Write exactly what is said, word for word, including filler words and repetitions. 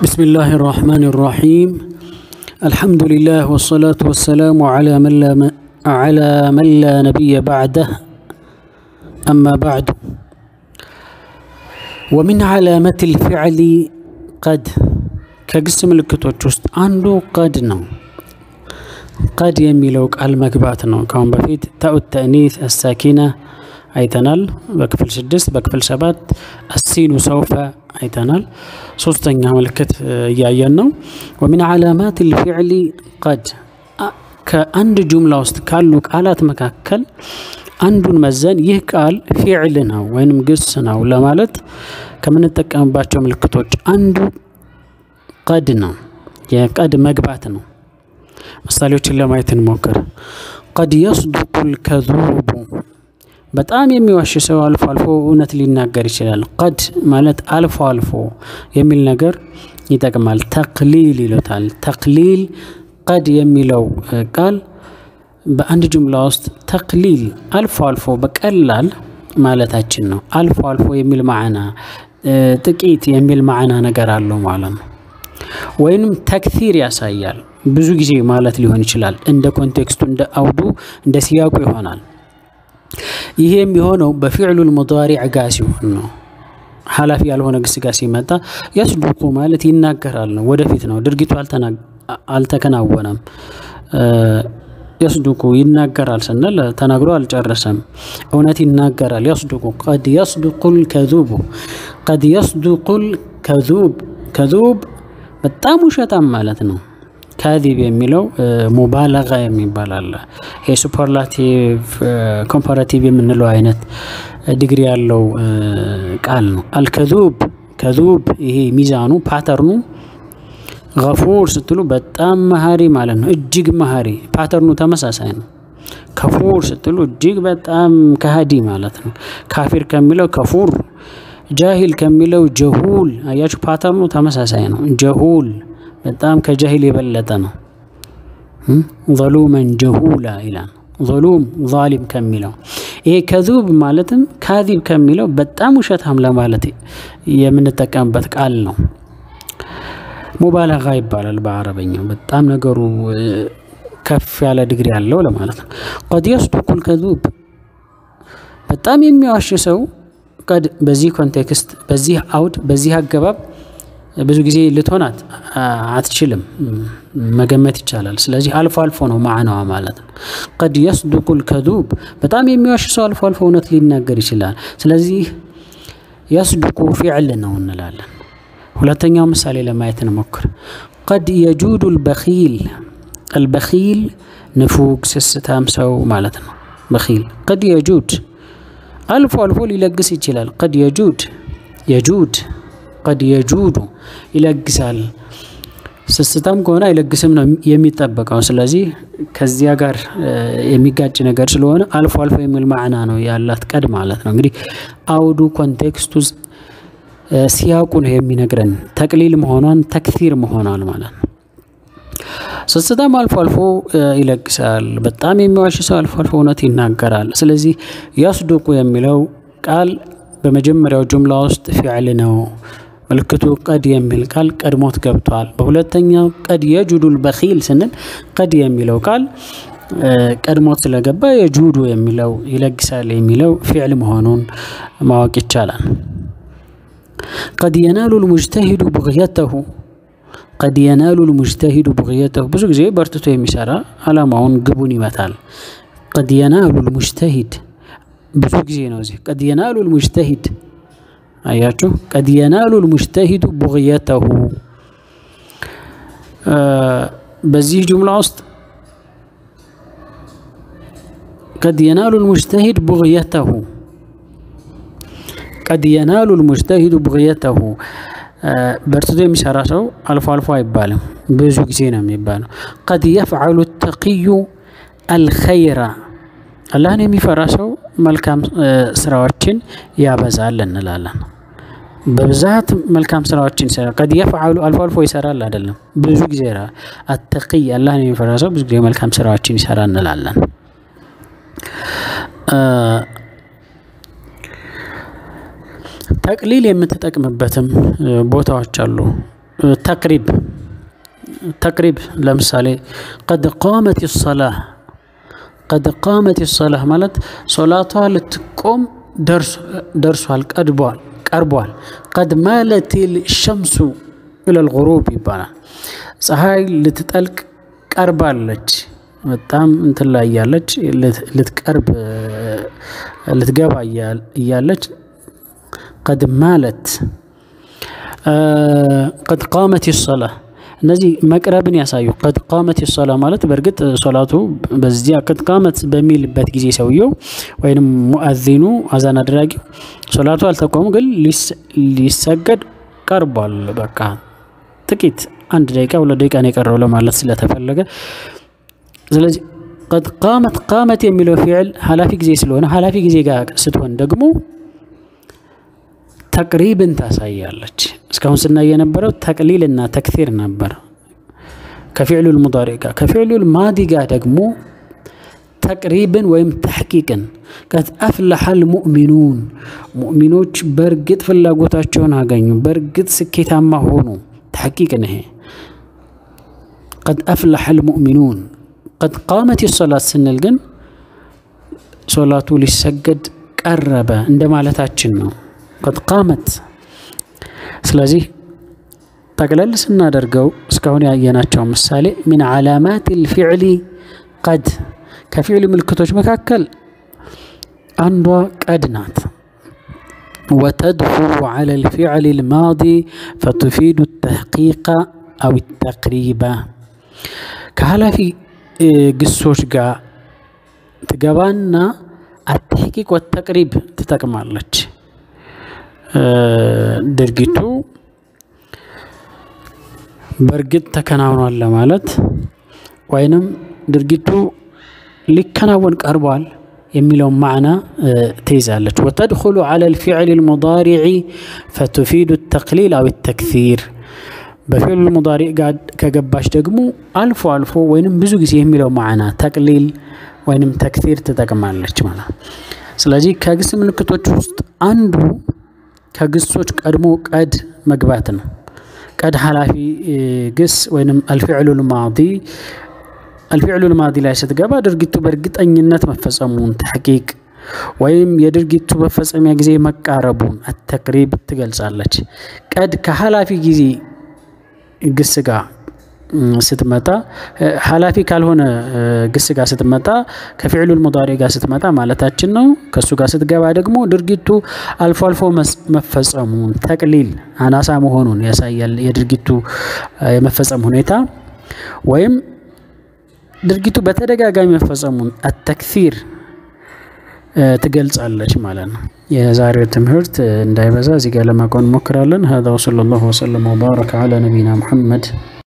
بسم الله الرحمن الرحيم. الحمد لله والصلاة والسلام على من لا على من لا نبي بعده. أما بعد، ومن علامات الفعل قد كقسم ملكتوች ውስጥ አንዱ قد ነው። قد የሚለው ቃል መግባት ነው። ካሁን በፊት ታኡ ተእኒስ الساكنة አይተናል በክፍል ስድስት በክፍል ሰባት السين سوف አይተናል። ሶስተኛ ምልክት ያያየን ነው። ومن علامات الفعل قد ከአንድ ጁምላ ውስጥ ካሉ ቃላት መካከል አንዱን መዘን ይህ ቃል ፊዕል ነው ወይንም ግስ ነው ለማለት ከምንጠቀምባቸው ምልክቶች አንዱ قد ነው። የقد መግባት ነው። ምሳሌዎችን ለማየት እንሞክር። قد يصدق الكذوب በጣም የሚዋሽ ሰው አልፎ አልፎ እውነት ሊናገር ይችላል። قد ማለት አልፎ አልፎ የሚል ነገር ይጠቅማል። ተቅሊል ይሉታል። ተቅሊል قد የሚለው ቃል በአንድ ጁምላ ውስጥ ተቅሊል አልፎ አልፎ በቀላል ማለታችን ነው። አልፎ አልፎ የሚል ማዕና ጥቂት የሚል ማዕና ነገር አለው ማለት ነው። ወይንም ተክሲር ያሳያል ብዙ ጊዜ ማለት ሊሆን ይችላል። እንደ ኮንቴክስቱ እንደ አውዱ እንደ ሲያቁ ይሆናል። ይሄ የሚሆነው በፊዕሉል ሙዳሪዕ ጋር ሲሆን ነው። ሐላፊ ያልሆነ ግስ ጋር ሲመጣ ያስዱቁ ማለት ይናገራል ነው፣ ወደፊት ነው፣ ድርጊቱ አልተከናወነም። ያስዱቁ ይናገራል ስንል ተናግሮ አልጨረሰም፣ እውነት ይናገራል። ያስዱቁ قد يصدق الكذوب قد يصدق الكذوب كذوب በጣም ውሸታም ማለት ነው። ካዚብ የሚለው ሙባለጋ የሚባል አለ። ይሄ ሱፐርላቲቭ ኮምፓራቲቭ የምንለው አይነት ዲግሪ ያለው ቃል ነው። አልከዙብ ከዙብ ይሄ ሚዛኑ ፓተርኑ ገፉር ስትሉ በጣም መሐሪ ማለት ነው። እጅግ መሐሪ ፓተርኑ ተመሳሳይ ነው። ከፉር ስትሉ እጅግ በጣም ከሃዲ ማለት ነው። ካፊር ከሚለው ከፉር፣ ጃሂል ከሚለው ጀሁል። አያችሁ ፓተርኑ ተመሳሳይ ነው። ጀሁል በጣም ከጃሂል የበለጠ ነው። ظلوما جهولا ይላል። ظلوم ظالم ከሚለው ይሄ ከዙብ ማለትም ካዚብ ከሚለው በጣም ውሸታም ለማለት የምንጠቀምበት ቃል ነው። ሙባለጋ ይባላል በአረበኛው። በጣም ነገሩ ከፍ ያለ ዲግሪ ያለው ለማለት ነው። قد يصدق الكذوب በጣም የሚዋሽ ሰው قد በዚህ ኮንቴክስት በዚህ አውድ በዚህ አገባብ ብዙ ጊዜ ልትሆናት አትችልም፣ መገመት ይቻላል። ስለዚህ አልፎ አልፎ ነው ማዕናዋ ማለት ነው። قد يصدق الكذوب በጣም የሚዋሽ ሰው አልፎ አልፎ እውነት ሊናገር ይችላል። ስለዚህ يصدق فعل ነው እንላለን። ሁለተኛው ምሳሌ ለማየት እንሞክር። قد يجود البخيل البخيل ንፉግ ስስታም ሰው ማለት ነው። بخيل قد يجود አልፎ አልፎ ሊለግስ ይችላል። قد يجود يجود قد يجود ይለግሳል። ስስታም ከሆነ አይለግስም ነው የሚጠበቀው። ስለዚህ ከዚያ ጋር የሚጋጭ ነገር ስለሆነ አልፎ አልፎ የሚል ማዕና ነው ያላት ቀድ ማለት ነው። እንግዲህ አውዱ ኮንቴክስቱ ሲያቁ ነው የሚነግረን ተቅሊል መሆኗን ተክሲር መሆኗን ማለት ነው። ስስታም አልፎ አልፎ ይለግሳል። በጣም የሚዋሽ ሰው አልፎ አልፎ እውነት ይናገራል። ስለዚህ ያስዱቁ የሚለው ቃል በመጀመሪያው ጁምላ ውስጥ ፊዕል ነው። ምልክቱ قد የሚል ቃል ቀድሞት ገብቷል። በሁለተኛው قد يجود البخيل ስንል قد የሚለው ቃል ቀድሞት ስለገባ የጁዱ የሚለው ይለግሳል የሚለው ፊዕል መሆኑን ማወቅ ይቻላል። قد ينال المجتهد بغيته قد ينال المجتهد بغيته ብዙ ጊዜ በርትቶ የሚሰራ አላማውን ግቡን ይመታል። قد ينال المجتهد ብዙ ጊዜ ነው እዚህ قد ينال المجتهد አያችሁ قد ينال المجتهد بغيته በዚህ ጁምላ ውስጥ قد ينال المجتهد بغيته قد ينال المجتهد بغيته በርትቶ የሚሰራ ሰው አልፎ አልፎ አይባልም፣ ብዙ ጊዜ ነው የሚባለው። قد يفعل التقي الخير አላህን የሚፈራ ሰው መልካም ስራዎችን ያበዛል እንላለን። በብዛት መልካም ስራዎችን ይሰራል። قد يفعل አልፎ አልፎ ይሰራል አይደለም፣ ብዙ ጊዜ ይሰራል። التقي አላህን የሚፈራ ሰው ብዙ ጊዜ መልካም ስራዎችን ይሰራል እንላለን። ተቅሊል የምትጠቅምበትም ቦታዎች አሉ። ተቅሪብ ተቅሪብ ለምሳሌ قد قامت الصلاة قد قامت الصلاة ማለት ሶላቷ ልትቆም ደርሷል ቀርቧል ቀርቧል قد مالت الشمس إلى الغروب ይባላል ፀሐይ ልትጠልቅ ቀርባለች በጣም እንትን ላይ ያለች ልትቀርብ ልትገባ ያለች قد مالت قد قامت الصلاة እነዚህ መቅረብን ያሳዩ قد قامت الصلاة ማለት በርግጥ ሶላቱ በዚያ قد قامت በሚልበት ጊዜ ሰውየው ወይንም ሙአዚኑ አዛን አድራጊው ሶላቱ አልተቆመም ግን ሊሰገድ ቀርቧል በቃ ጥቂት አንድ ደቂቃ ሁለት ደቂቃ ነው የቀረው ለማለት ስለተፈለገ ስለዚህ قد قامت قامت የሚለው ፊዕል ሐላፊ ጊዜ ስለሆነ ሐላፊ ጊዜ ጋር ስትሆን ደግሞ ተቅሪብን ታሳያለች እስካሁን ስናይ የነበረው ተቅሊልና ተክሲር ነበር ከፊዕሉ المضارع ጋር ከፊዕሉ الماضي ጋር ደግሞ ተቅሪብን ወይም ተሕቂቅን قد أفلح المؤمنون ሙእሚኖች በርግጥ ፍላጎታቸውን አገኙ በርግጥ ስኬታማ ሆኑ ተሕቂቅ ነው قد أفلح المؤمنون قد قامت الصلاة ስንል ግን ሶላቱ ሊሰገድ ቀረበ እንደማለታችን ነው قد قامت ስለዚህ ጠቅለል ስናደርገው እስካሁን ያየናቸው ምሳሌ من علامات الفعل قد ከፊዕል ምልክቶች መካከል አንዷ قد ናት وتدخل على الفعل الماضي فتفيد التحقيق أو التقريب ከሐላፊ ግሶች ጋር ትገባና التحقيق والتقريب ትጠቅማለች ድርጊቱ በርግጥ ተከናውኗል ለማለት ወይንም ድርጊቱ ሊከናወን ቀርቧል የሚለው ማዕና ትይዛለች وتدخل على الفعل المضارع فتفيد التقليل أو التكثير በፊዕል المضارع ጋር ከገባሽ ደግሞ አልፎ አልፎ ወይንም ብዙ ጊዜ የሚለው ማዕና ተቅሊል ወይንም ተክሲር ትጠቅማለች ማለት ስለዚህ ከግስ ምልክቶች ውስጥ አንዱ ከግሶች ቀድሞ قد መግባት ነው قد ሐላፊ ግስ ወይንም الفعل الماضي الفعل الماضي ላይ ስትገባ ድርጊቱ በእርግጠኝነት መፈጸሙን ተሕቂቅ ወይም የድርጊቱ መፈጸሚያ ጊዜ መቃረቡን التقريب ትገልጻለች قد ከሐላፊ ጊዜ ግስ ጋር ስትመጣ ሐላፊ ካልሆነ ግስ ጋር ስትመጣ ከፊዕሉ المضارع ጋር ስትመጣ ማለታችን ነው ከሱ ጋር ስትገባ ደግሞ ድርጊቱ አልፎ አልፎ መፈጸሙን ተቅሊል አናሳ መሆኑን ያሳያል የድርጊቱ የመፈጸም ሁኔታ ወይም ድርጊቱ በተደጋጋሚ መፈጸሙን التكثير ትገልጻለች ማለት ነው የዛሬው ትምህርት እንዳይበዛ እዚህ ጋር ለማቆም እንሞክራለን هذا وصلى الله وسلم وبارك على نبينا محمد